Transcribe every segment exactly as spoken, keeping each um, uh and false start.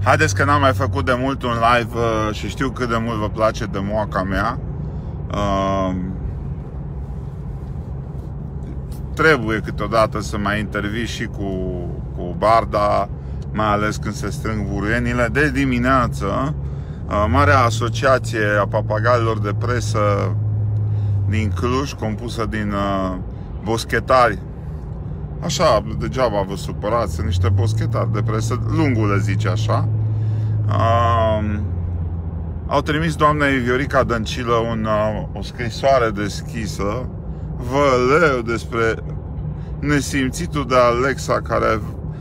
Haideți că n-am mai făcut de mult un live uh, și știu cât de mult vă place de moaca mea. Uh, trebuie câteodată să mai intervii și cu, cu Barda, mai ales când se strâng buruienile. De dimineață, uh, Marea Asociație a Papagalilor de Presă din Cluj, compusă din uh, boschetari, așa, degeaba vă supărați, sunt niște boschetari de presă, lungul le zice așa, uh, au trimis doamnei Viorica Dăncilă un, uh, o scrisoare deschisă, vă leu despre nesimțitul de Alexa, care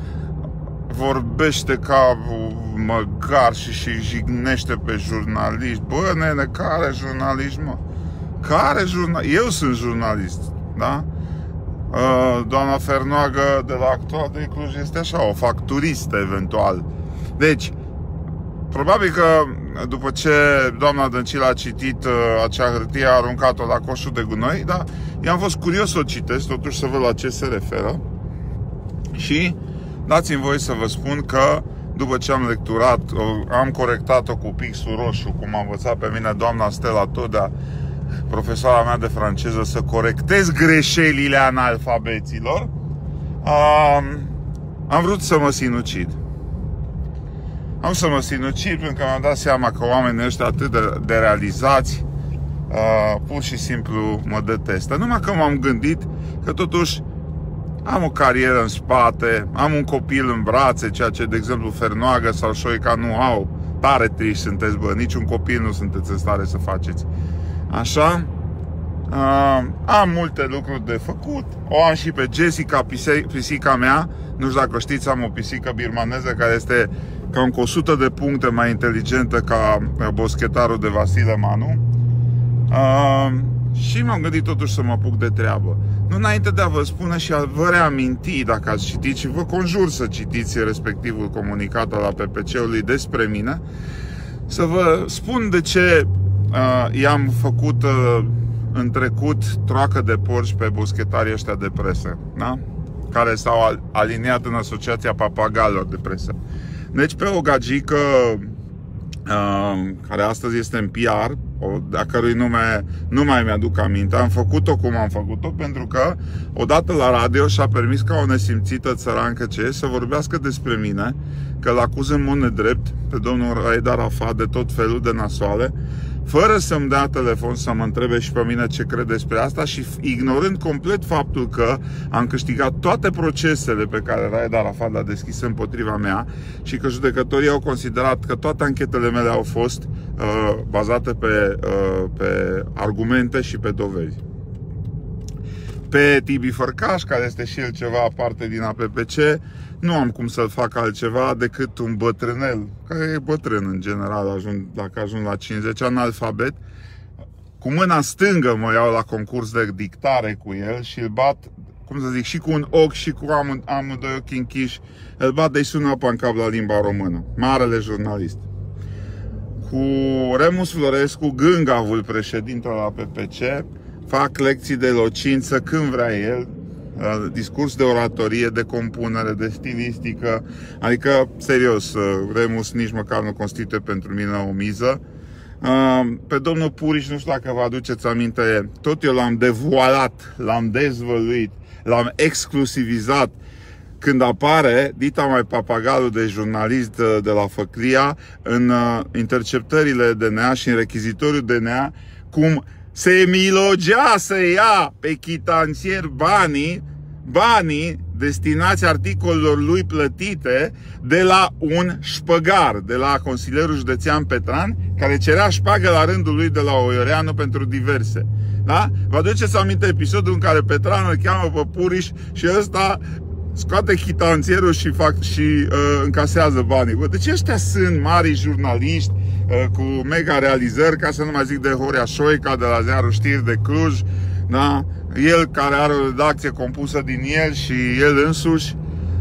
vorbește ca măgar și, și jignește pe jurnaliști. Bă, nene, care jurnaliști, mă? Care jurnalist? Eu sunt jurnalist, da? Doamna Fernoagă de la Actual de Cluj este așa, o facturistă eventual. Deci, probabil că după ce doamna Dăncilă a citit acea hârtie, a aruncat-o la coșul de gunoi, dar i-am fost curios să o citesc, totuși să văd la ce se referă. Și dați-mi voie să vă spun că după ce am lecturat, am corectat-o cu pixul roșu, cum a învățat pe mine doamna Stella Todea, profesoara mea de franceză, să corectez greșelile analfabeților, um, am vrut să mă sinucid. Am să mă sinucid pentru că mi-am dat seama că oamenii ăștia atât de, de realizați uh, pur și simplu mă detestă. Numai că m-am gândit că totuși am o carieră în spate, am un copil în brațe, ceea ce, de exemplu, Fernoagă sau Șoica nu au. Tare triști sunteți, bă, niciun copil nu sunteți în stare să faceți. Așa, uh, am multe lucruri de făcut. O am și pe Jessica, pisica mea. Nu știu dacă știți, am o pisică birmaneză care este cam cu o sută de puncte mai inteligentă ca boschetarul de Vasile Manu. uh, Și m-am gândit totuși să mă apuc de treabă. Nu înainte de a vă spune și a vă reaminti, dacă ați citit, și vă conjur să citiți respectivul comunicat al A P P C-ului despre mine, să vă spun de ce Uh, i-am făcut uh, în trecut troacă de porci pe boschetarii ăștia de presă, da? Care s-au aliniat în Asociația Papagalilor de Presă. Deci pe o gagică uh, care astăzi este în P R, o, a cărui nume nu mai mi-aduc aminte, am făcut-o cum am făcut-o pentru că odată la radio și-a permis ca o nesimțită țărancă ce e să vorbească despre mine, că l-acuz în mod nedrept pe domnul Raed Arafat de tot felul de nasoale, fără să-mi dea telefon să mă întrebe și pe mine ce cred despre asta și ignorând complet faptul că am câștigat toate procesele pe care Raed Arafat le-a deschis împotriva mea și că judecătorii au considerat că toate anchetele mele au fost uh, bazate pe, uh, pe argumente și pe dovezi. Pe Tibi Fărcaș, care este și el ceva aparte din A P P C, nu am cum să-l fac altceva decât un bătrânel, care e bătrân în general, ajung, dacă ajung la cincizeci, analfabet. Cu mâna stângă mă iau la concurs de dictare cu el și îl bat, cum să zic, și cu un ochi și cu am, amândoi ochii închiși, îl bat de-i sună apa în cap la limba română. Marele jurnalist. Cu Remus Florescu, gângavul președinte la A P P C, fac lecții de elocință când vrea el, discurs de oratorie, de compunere, de stilistică. Adică, serios, Remus nici măcar nu constituie pentru mine o miză. Pe domnul Puriș, nu știu dacă vă aduceți aminte, tot eu l-am devoalat, l-am dezvăluit, l-am exclusivizat când apare dita mai papagalul de jurnalist de la Făclia în interceptările D N A și în rechizitoriul D N A, cum se milogea să ia pe chitanțier banii, banii destinați articolelor lui plătite de la un șpăgar, de la consilierul județean Petran, care cerea șpagă la rândul lui de la Oioreanu pentru diverse. Da? Vă aduceți aminte episodul în care Petran îl cheamă pe Puriș și ăsta scoate chitanțierul și, fac, și uh, încasează banii. Bă, deci ăștia sunt mari jurnaliști uh, cu mega realizări, ca să nu mai zic de Horea Șoica de la Ziarul Știri de Cluj, da? El care are o redacție compusă din el și el însuși.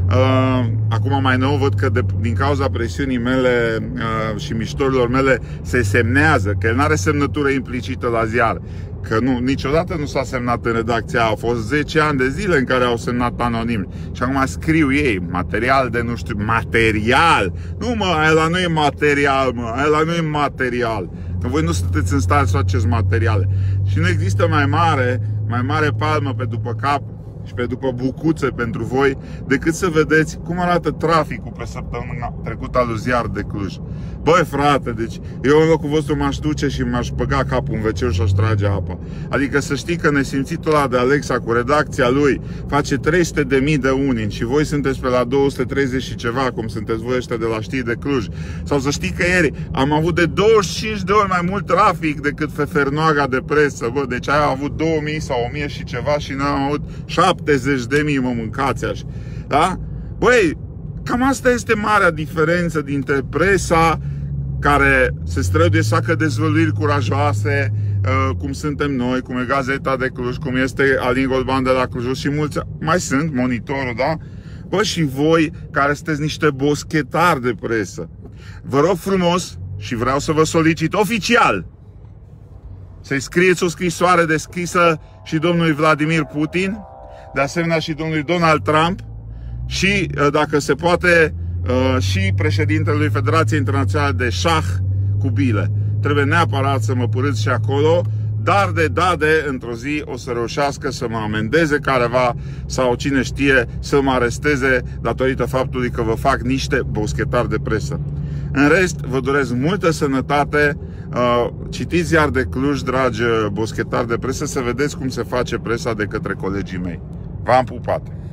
Uh, acum mai nou văd că de, din cauza presiunii mele uh, și miștorilor mele se semnează, că el n-are semnătură implicită la ziar. Că nu, niciodată nu s-a semnat în redacția. Au fost zece ani de zile în care au semnat anonimi. Și acum scriu ei, material de nu știu, material! Nu mă, ăla nu e material, mă, ăla nu e material. Că voi nu sunteți în stare să faceți materiale. Și nu există mai mare, mai mare palmă pe după cap și pe după bucuțe pentru voi decât să vedeți cum arată traficul pe săptămâna trecută lui Ziar de Cluj. Băi frate, deci eu în locul vostru m-aș duce și m-aș băga capul în veceu și aș trage apa. Adică să știi că nesimțitul ăla de Alexa cu redacția lui face trei sute de mii de unii și voi sunteți pe la două sute treizeci și ceva, cum sunteți voi ăștia de la Știri de Cluj. Sau să știi că ieri am avut de douăzeci și cinci de ori mai mult trafic decât Fefernoaga de presă, bă. Deci aia a avut două mii sau o mie și ceva și noi am avut șaptezeci de mii, mă mâncați așa. Da? Băi, cam asta este marea diferență dintre presa care se străduie să facă dezvăluiri curajoase, cum suntem noi, cum e Gazeta de Cluj, cum este Alin Golban de la Cluj și mulți mai sunt, Monitorul, da? Bă, și voi care sunteți niște boschetari de presă, vă rog frumos și vreau să vă solicit oficial să-i scrieți o scrisoare deschisă și domnului Vladimir Putin, de asemenea și domnului Donald Trump și, dacă se poate, și președintelui Federației Internaționale de Șah cu bile. Trebuie neapărat să mă părâți și acolo, dar de dade, într-o zi o să reușească să mă amendeze careva sau cine știe să mă aresteze datorită faptului că vă fac niște boschetari de presă. În rest, vă doresc multă sănătate, citiți Ziar de Cluj, dragi boschetari de presă, să vedeți cum se face presa de către colegii mei. V-am pupat!